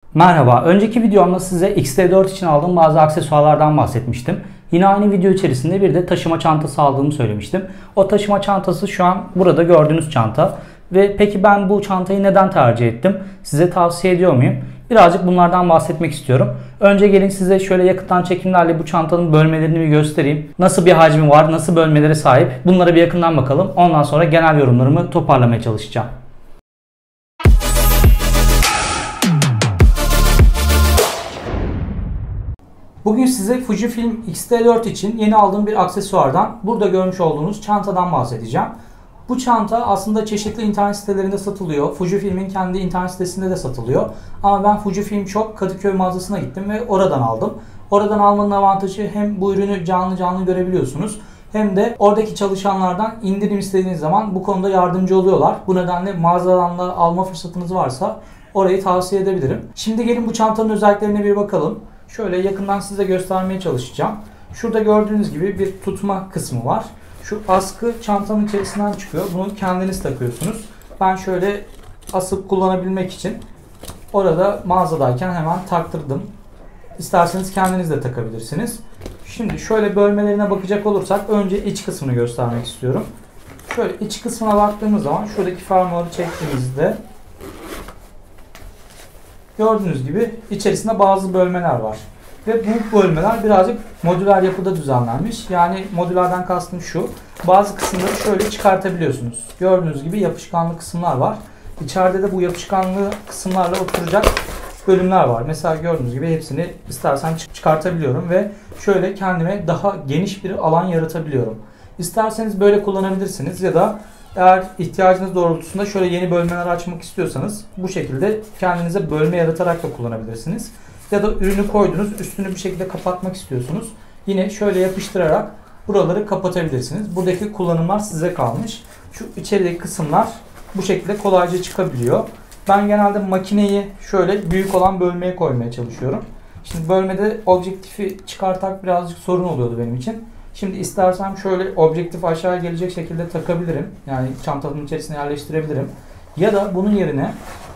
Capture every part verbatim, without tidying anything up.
Merhaba, önceki videomda size X T dört için aldığım bazı aksesuarlardan bahsetmiştim. Yine aynı video içerisinde bir de taşıma çantası aldığımı söylemiştim. O taşıma çantası şu an burada gördüğünüz çanta. Ve peki ben bu çantayı neden tercih ettim? Size tavsiye ediyor muyum? Birazcık bunlardan bahsetmek istiyorum. Önce gelin size şöyle yakından çekimlerle bu çantanın bölmelerini bir göstereyim. Nasıl bir hacmi var, nasıl bölmelere sahip? Bunlara bir yakından bakalım. Ondan sonra genel yorumlarımı toparlamaya çalışacağım. Bugün size Fujifilm X T dört için yeni aldığım bir aksesuardan, burada görmüş olduğunuz çantadan bahsedeceğim. Bu çanta aslında çeşitli internet sitelerinde satılıyor. Fujifilm'in kendi internet sitesinde de satılıyor. Ama ben Fujifilm Shop Kadıköy mağazasına gittim ve oradan aldım. Oradan almanın avantajı hem bu ürünü canlı canlı görebiliyorsunuz, hem de oradaki çalışanlardan indirim istediğiniz zaman bu konuda yardımcı oluyorlar. Bu nedenle mağazadan da alma fırsatınız varsa orayı tavsiye edebilirim. Şimdi gelin bu çantanın özelliklerine bir bakalım. Şöyle yakından size göstermeye çalışacağım. Şurada gördüğünüz gibi bir tutma kısmı var. Şu askı çantanın içerisinden çıkıyor. Bunu kendiniz takıyorsunuz. Ben şöyle asıp kullanabilmek için orada mağazadayken hemen taktırdım. İsterseniz kendiniz de takabilirsiniz. Şimdi şöyle bölmelerine bakacak olursak önce iç kısmını göstermek istiyorum. Şöyle iç kısmına baktığımız zaman şuradaki fermuarı çektiğimizde gördüğünüz gibi içerisinde bazı bölmeler var. Ve bu bölmeler birazcık modüler yapıda düzenlenmiş. Yani modülerden kastım şu. Bazı kısımları şöyle çıkartabiliyorsunuz. Gördüğünüz gibi yapışkanlı kısımlar var. İçeride de bu yapışkanlı kısımlarla oturacak bölümler var. Mesela gördüğünüz gibi hepsini istersen çıkartabiliyorum ve şöyle kendime daha geniş bir alan yaratabiliyorum. İsterseniz böyle kullanabilirsiniz ya da eğer ihtiyacınız doğrultusunda şöyle yeni bölmeler açmak istiyorsanız bu şekilde kendinize bölme yaratarak da kullanabilirsiniz. Ya da ürünü koydunuz, üstünü bir şekilde kapatmak istiyorsunuz. Yine şöyle yapıştırarak buraları kapatabilirsiniz. Buradaki kullanımlar size kalmış. Şu içerideki kısımlar bu şekilde kolayca çıkabiliyor. Ben genelde makineyi şöyle büyük olan bölmeye koymaya çalışıyorum. Şimdi bölmede objektifi çıkartak birazcık sorun oluyordu benim için. Şimdi istersem şöyle objektif aşağı gelecek şekilde takabilirim. Yani çantanın içerisine yerleştirebilirim. Ya da bunun yerine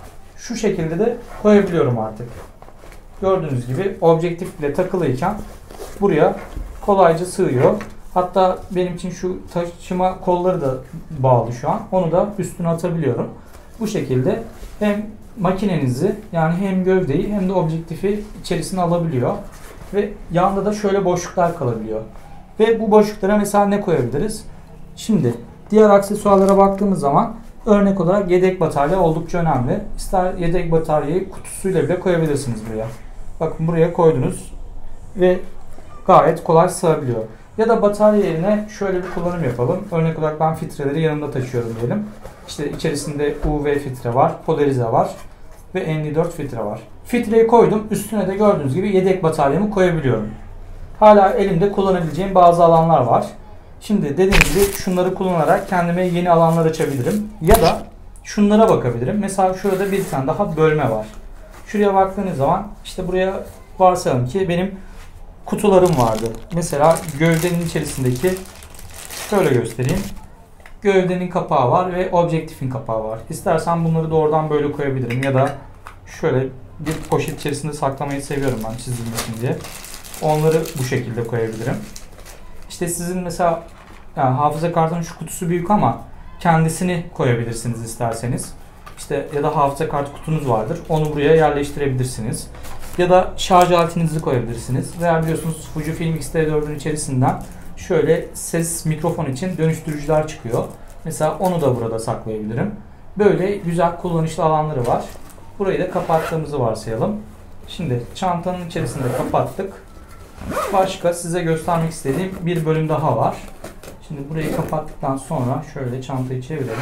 şu şekilde de koyabiliyorum artık. Gördüğünüz gibi objektif bile takılıyken buraya kolayca sığıyor. Hatta benim için şu taşıma kolları da bağlı şu an. Onu da üstüne atabiliyorum. Bu şekilde hem makinenizi yani hem gövdeyi hem de objektifi içerisine alabiliyor. Ve yanında da şöyle boşluklar kalabiliyor. Ve bu boşluklara mesela ne koyabiliriz? Şimdi diğer aksesuarlara baktığımız zaman örnek olarak yedek batarya oldukça önemli. İster yedek bataryayı kutusuyla bile koyabilirsiniz buraya. Bakın buraya koydunuz ve gayet kolay sığabiliyor. Ya da batarya yerine şöyle bir kullanım yapalım. Örnek olarak ben filtreleri yanımda taşıyorum diyelim. İşte içerisinde U V filtre var, polarize var ve N D dört filtre var. Filtreyi koydum. Üstüne de gördüğünüz gibi yedek bataryamı koyabiliyorum. Hala elimde kullanabileceğim bazı alanlar var. Şimdi dediğim gibi şunları kullanarak kendime yeni alanlar açabilirim. Ya da şunlara bakabilirim. Mesela şurada bir tane daha bölme var. Şuraya baktığınız zaman işte buraya varsayalım ki benim kutularım vardı. Mesela gövdenin içerisindeki şöyle göstereyim. Gövdenin kapağı var ve objektifin kapağı var. İstersen bunları doğrudan böyle koyabilirim. Ya da şöyle bir poşet içerisinde saklamayı seviyorum ben çizilmesin diye. Onları bu şekilde koyabilirim. İşte sizin mesela yani hafıza kartının şu kutusu büyük ama kendisini koyabilirsiniz isterseniz. İşte ya da hafıza kartı kutunuz vardır. Onu buraya yerleştirebilirsiniz. Ya da şarj aletinizi koyabilirsiniz. Veya biliyorsunuz Fujifilm X T dört'ün içerisinden şöyle ses mikrofon için dönüştürücüler çıkıyor. Mesela onu da burada saklayabilirim. Böyle güzel kullanışlı alanları var. Burayı da kapattığımızı varsayalım. Şimdi çantanın içerisinde kapattık. Başka size göstermek istediğim bir bölüm daha var. Şimdi burayı kapattıktan sonra şöyle çantayı çevirelim.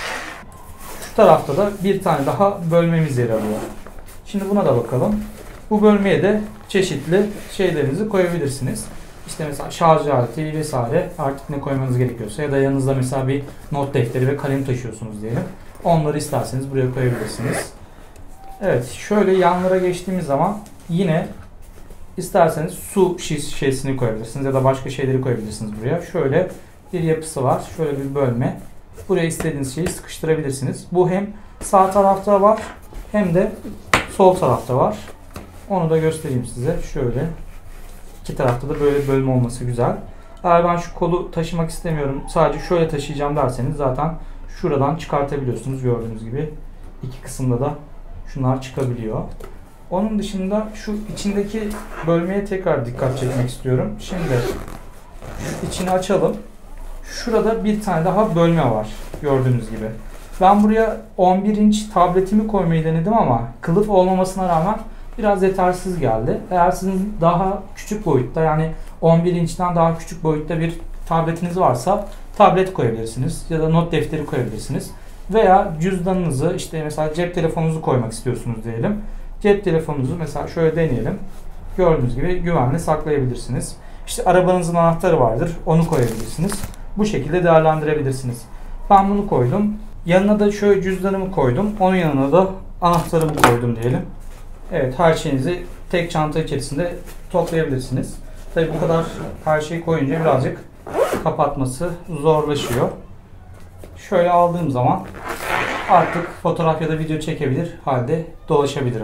Şu tarafta da bir tane daha bölmemiz yer alıyor. Şimdi buna da bakalım. Bu bölmeye de çeşitli şeylerinizi koyabilirsiniz. İşte mesela şarj aleti vesaire artık ne koymanız gerekiyorsa ya da yanınızda mesela bir not defteri ve kalem taşıyorsunuz diyelim. Onları isterseniz buraya koyabilirsiniz. Evet, şöyle yanlara geçtiğimiz zaman yine isterseniz su şişesini koyabilirsiniz ya da başka şeyleri koyabilirsiniz buraya. Şöyle bir yapısı var. Şöyle bir bölme. Buraya istediğiniz şeyi sıkıştırabilirsiniz. Bu hem sağ tarafta var hem de sol tarafta var. Onu da göstereyim size. Şöyle. İki tarafta da böyle bölme olması güzel. Eğer ben şu kolu taşımak istemiyorum, sadece şöyle taşıyacağım derseniz zaten şuradan çıkartabiliyorsunuz. Gördüğünüz gibi iki kısımda da şunlar çıkabiliyor. Onun dışında şu içindeki bölmeye tekrar dikkat çekmek istiyorum. Şimdi içini açalım. Şurada bir tane daha bölme var gördüğünüz gibi. Ben buraya on bir inç tabletimi koymayı denedim ama kılıf olmamasına rağmen biraz yetersiz geldi. Eğer sizin daha küçük boyutta, yani on bir inçten daha küçük boyutta bir tabletiniz varsa tablet koyabilirsiniz ya da not defteri koyabilirsiniz. Veya cüzdanınızı, işte mesela cep telefonunuzu koymak istiyorsunuz diyelim. Cep telefonunuzu mesela şöyle deneyelim. Gördüğünüz gibi güvenle saklayabilirsiniz. İşte arabanızın anahtarı vardır, onu koyabilirsiniz. Bu şekilde değerlendirebilirsiniz. Ben bunu koydum. Yanına da şöyle cüzdanımı koydum. Onun yanına da anahtarımı koydum diyelim. Evet, her şeyinizi tek çanta içerisinde toplayabilirsiniz. Tabii bu kadar her şeyi koyunca birazcık kapatması zorlaşıyor. Şöyle aldığım zaman artık fotoğraf ya da video çekebilir halde dolaşabilirim.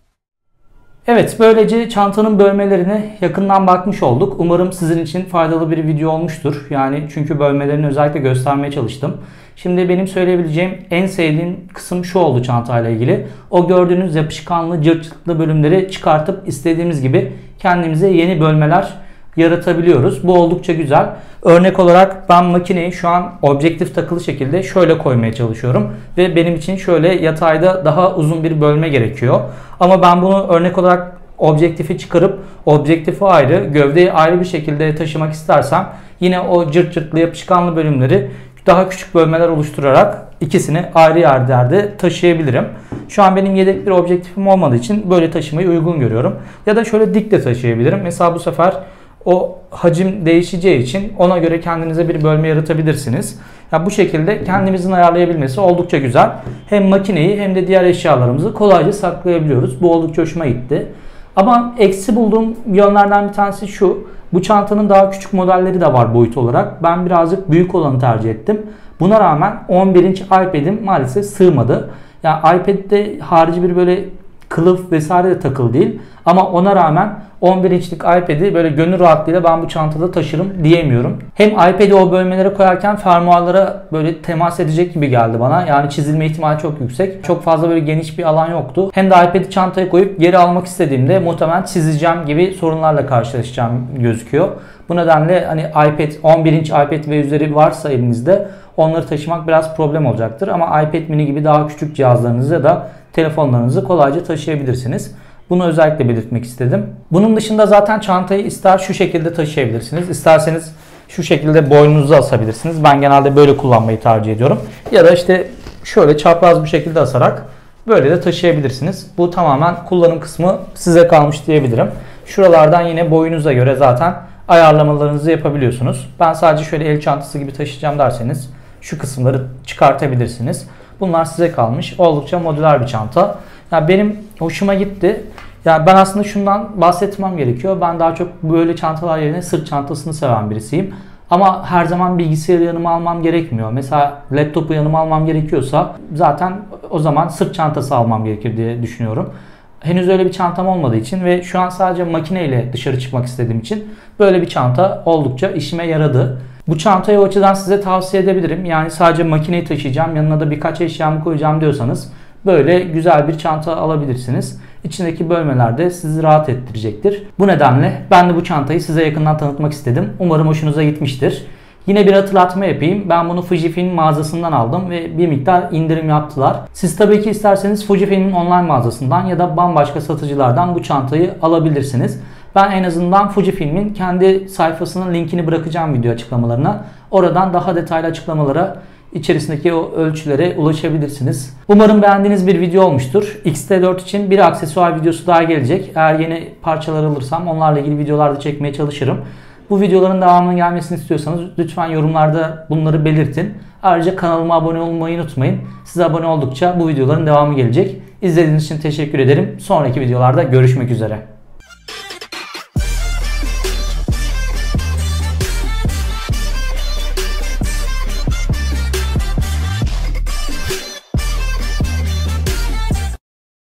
Evet, böylece çantanın bölmelerine yakından bakmış olduk. Umarım sizin için faydalı bir video olmuştur. Yani çünkü bölmelerini özellikle göstermeye çalıştım. Şimdi benim söyleyebileceğim en sevdiğim kısım şu oldu çantayla ilgili. O gördüğünüz yapışkanlı, cırt cırtlı bölümleri çıkartıp istediğimiz gibi kendimize yeni bölmeler yaratabiliyoruz. Bu oldukça güzel. Örnek olarak ben makineyi şu an objektif takılı şekilde şöyle koymaya çalışıyorum. Ve benim için şöyle yatayda daha uzun bir bölme gerekiyor. Ama ben bunu örnek olarak objektifi çıkarıp objektifi ayrı, gövdeyi ayrı bir şekilde taşımak istersem yine o cırt cırtlı yapışkanlı bölümleri daha küçük bölmeler oluşturarak ikisini ayrı yerlerde taşıyabilirim. Şu an benim yedek bir objektifim olmadığı için böyle taşımayı uygun görüyorum. Ya da şöyle dik de taşıyabilirim. Mesela bu sefer o hacim değişeceği için ona göre kendinize bir bölme yaratabilirsiniz. Ya bu şekilde kendimizin ayarlayabilmesi oldukça güzel. Hem makineyi hem de diğer eşyalarımızı kolayca saklayabiliyoruz. Bu oldukça hoşuma gitti. Ama eksi bulduğum yönlerden bir tanesi şu. Bu çantanın daha küçük modelleri de var boyut olarak. Ben birazcık büyük olanı tercih ettim. Buna rağmen on bir inç iPad'im maalesef sığmadı. Yani iPad'de harici bir böyle kılıf vesaire de takılı değil. Ama ona rağmen on bir inçlik iPad'i böyle gönül rahatlığıyla ben bu çantada taşırım diyemiyorum. Hem iPad'i o bölmelere koyarken fermuarlara böyle temas edecek gibi geldi bana. Yani çizilme ihtimali çok yüksek. Çok fazla böyle geniş bir alan yoktu. Hem de iPad'i çantaya koyup geri almak istediğimde muhtemelen çizeceğim gibi sorunlarla karşılaşacağım gözüküyor. Bu nedenle hani iPad, on bir inç iPad ve üzeri varsa elinizde onları taşımak biraz problem olacaktır. Ama iPad mini gibi daha küçük cihazlarınızı ya da telefonlarınızı kolayca taşıyabilirsiniz. Bunu özellikle belirtmek istedim. Bunun dışında zaten çantayı ister şu şekilde taşıyabilirsiniz, isterseniz şu şekilde boynunuza asabilirsiniz. Ben genelde böyle kullanmayı tercih ediyorum. Ya da işte şöyle çapraz bir şekilde asarak böyle de taşıyabilirsiniz. Bu tamamen kullanım kısmı size kalmış diyebilirim. Şuralardan yine boyunuza göre zaten ayarlamalarınızı yapabiliyorsunuz. Ben sadece şöyle el çantası gibi taşıyacağım derseniz şu kısımları çıkartabilirsiniz. Bunlar size kalmış. Oldukça modüler bir çanta. Ya benim hoşuma gitti. Ya ben aslında şundan bahsetmem gerekiyor. Ben daha çok böyle çantalar yerine sırt çantasını seven birisiyim. Ama her zaman bilgisayarı yanıma almam gerekmiyor. Mesela laptopu yanıma almam gerekiyorsa zaten o zaman sırt çantası almam gerekir diye düşünüyorum. Henüz öyle bir çantam olmadığı için ve şu an sadece makineyle dışarı çıkmak istediğim için böyle bir çanta oldukça işime yaradı. Bu çantayı o açıdan size tavsiye edebilirim. Yani sadece makineyi taşıyacağım, yanına da birkaç eşyamı koyacağım diyorsanız böyle güzel bir çanta alabilirsiniz. İçindeki bölmeler de sizi rahat ettirecektir. Bu nedenle ben de bu çantayı size yakından tanıtmak istedim. Umarım hoşunuza gitmiştir. Yine bir hatırlatma yapayım. Ben bunu Fujifilm mağazasından aldım ve bir miktar indirim yaptılar. Siz tabii ki isterseniz Fujifilm'in online mağazasından ya da bambaşka satıcılardan bu çantayı alabilirsiniz. Ben en azından Fujifilm'in kendi sayfasının linkini bırakacağım video açıklamalarına. Oradan daha detaylı açıklamalara, içerisindeki o ölçülere ulaşabilirsiniz. Umarım beğendiğiniz bir video olmuştur. X T dört için bir aksesuar videosu daha gelecek. Eğer yeni parçalar alırsam onlarla ilgili videolar da çekmeye çalışırım. Bu videoların devamının gelmesini istiyorsanız lütfen yorumlarda bunları belirtin. Ayrıca kanalıma abone olmayı unutmayın. Size abone oldukça bu videoların devamı gelecek. İzlediğiniz için teşekkür ederim. Sonraki videolarda görüşmek üzere.